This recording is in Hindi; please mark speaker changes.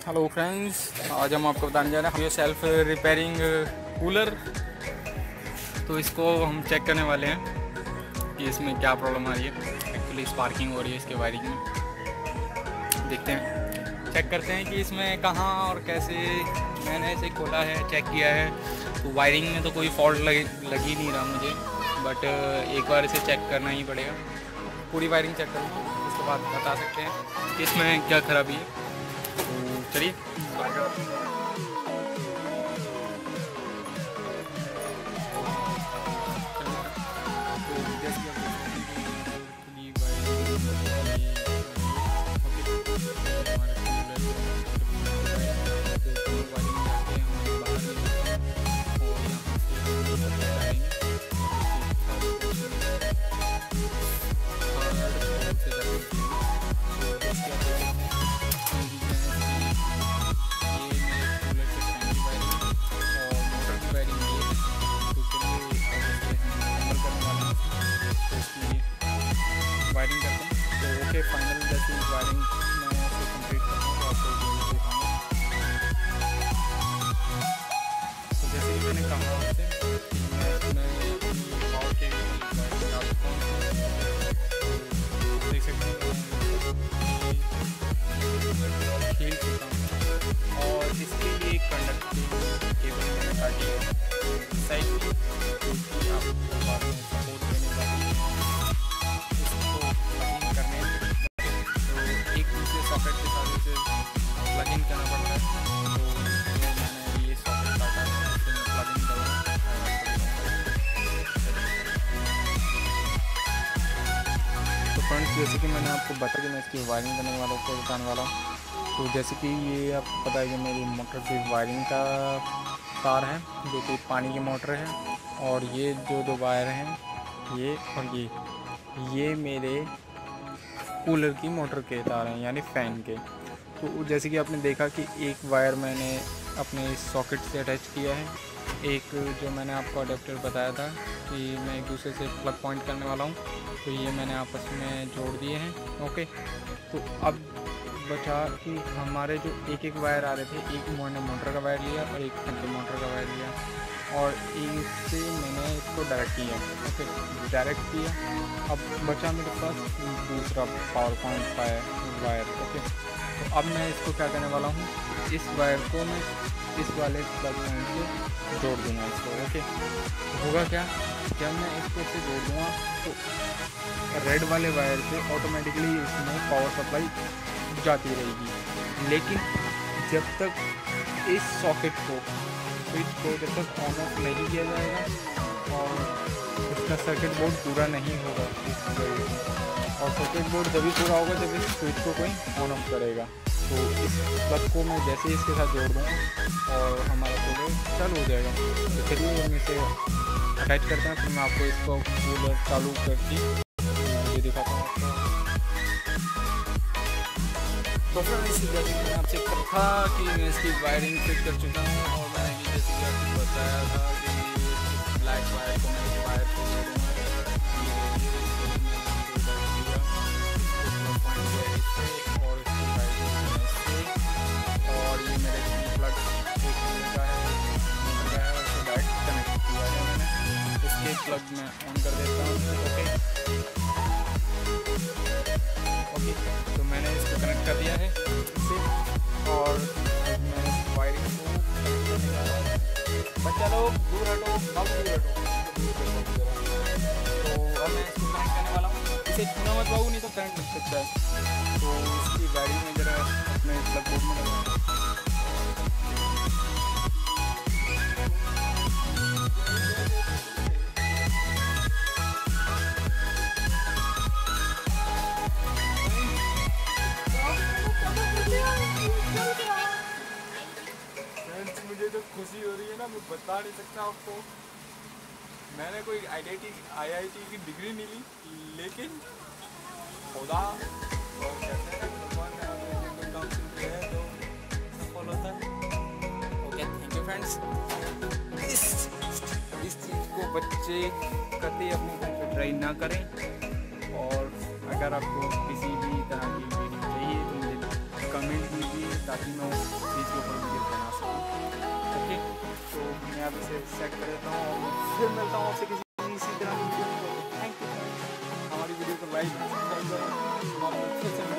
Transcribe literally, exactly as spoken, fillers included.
Speaker 1: हेलो फ्रेंड्स, आज हम आपको बताने जा रहे हैं ये सेल्फ रिपेयरिंग कूलर। तो इसको हम चेक करने वाले हैं कि इसमें क्या प्रॉब्लम आ रही है। एक्चुअली स्पार्किंग हो रही है इसके वायरिंग में। देखते हैं, चेक करते हैं कि इसमें कहाँ और कैसे। मैंने इसे खोला है, चेक किया है, तो वायरिंग में तो कोई फॉल्ट लग लग ही नहीं रहा मुझे। बट एक बार इसे चेक करना ही पड़ेगा। पूरी वायरिंग चेक करूँगा, उसके बाद बता सकते हैं कि इसमें क्या खराबी है। तो चलिए वायरिंग करते हैं। तो ओके, फाइनल जैसे वायरिंग मैं इसको कंप्लीट करता हूँ तो आपको वो दिखाऊंगा। तो जैसे कि मैंने कहा आपसे कि मैं इसमें पावर केबल वायरिंग डालता हूँ। तो देख सकते हैं खेल चुका हूँ और इसके लिए एक कंडक्टिंग केबल मैंने काटी है साइड की, क्योंकि आपको बाद में सपोर्ट देने वाली है। सॉकेट के साथ इसे प्लग इन करना पड़ता है। तो मैंने ये सॉकेट काटा है, इसे मैं प्लग इन करूँगा। तो फ्रेंड्स, जैसे कि मैंने आपको बताया कि मैं इसकी वायरिंग करने वाला को बताने वाला हूँ। तो जैसे कि ये आपको पता है कि मेरी मोटर की वायरिंग का तार है, जो कि पानी की मोटर है। और ये जो दो वायर हैं, ये और ये ये मेरे कूलर की मोटर के तार हैं, यानी फ़ैन के। तो जैसे कि आपने देखा कि एक वायर मैंने अपने सॉकेट से अटैच किया है, एक जो मैंने आपको अडेप्टर बताया था कि मैं एक दूसरे से प्लग पॉइंट करने वाला हूँ, तो ये मैंने आपस में जोड़ दिए हैं। ओके, तो अब बचा कि हमारे जो एक एक वायर आ रहे थे, एक मैंने मोटर का वायर लिया और एक फैन के मोटर का वायर लिया और इससे मैंने इसको डायरेक्ट किया। ओके, डायरेक्ट किया। अब बचा मेरे पास दूसरा पावर पॉइंट वायर। ओके, तो अब मैं इसको क्या करने वाला हूँ, इस वायर को मैं इस वाले प्लग पॉइंट से जोड़ दूँगा इसको। ओके, तो होगा क्या, जब मैं इसको इससे जोड़ दूँगा तो रेड वाले वायर से ऑटोमेटिकली इसमें पावर सप्लाई जाती रहेगी। लेकिन जब तक इस सॉकेट को स्विच को जब तक ऑन ऑफ नहीं किया जाएगा और इसका सर्किट बोर्ड पूरा नहीं होगा इस वजह से। और सर्किट बोर्ड जब भी पूरा होगा जब इस स्विच को कोई ऑन ऑफ करेगा। तो इस प्लग को मैं जैसे ही इसके साथ जोड़ दूँगा और हमारा कूलर चालू हो जाएगा। तो चलिए हम इसे अटैच करते हैं, फिर मैं आपको इसको कूलर चालू करके ये दिखाता हूँ आपको। तो फिर इसी जैसे मैंने आपसे कहा कि मैं इसकी वायरिंग फिट कर चुका हूँ और मैंने ये जैसे कि आपको बताया था कि ब्लैक वायर को मैं वायर को जोड़ूँगा। और इसकी वायरिंग और ये मेरे प्लग एक का है, मोटर का है, उसको डायरेक्ट कनेक्ट किया है मैंने। इसके प्लग मैं ऑन कर देता हूँ। ओके ओके तो मैंने इसको कनेक्ट कर दिया है इससे और मैं वायरिंग को कनेक्ट करने जा रहा हूँ। बच्चा लोग दूर हटो, अब दूर हटो। तो अब मैं इसको कनेक्ट करने वाला हूँ। इसे छूना मत पाऊँ, नहीं तो करंट लग सकता है। तो इसकी वायरिंग में ज़रा अपने प्लग बोर्ड में लगाऊँ। मुझे जो खुशी हो रही है ना, मैं बता नहीं सकता आपको। मैंने कोई IIT IIT की डिग्री नहीं ली, लेकिन खुदा और कहते हैं भगवान ने हमें कोई काम शुरू है तो सफल होता है। Okay, thank you friends. इस इस चीज़ को बच्चे कभी अपने घर पे ट्राई ना करें। और अगर आपको किसी भी तरह की वीडियो चाहिए तो मुझे कमेंट कीजिए। ताकि मैं उस चीज़ के ऊपर वीडियो बना सकूँ। ओके, तो मैं अब इसे सेट कर देता हूँ और फिर मिलता हूँ आपसे किसी इसी तरह की वीडियो में। थैंक यू, हमारी वीडियो को लाइक सब्सक्राइब करें और फिर से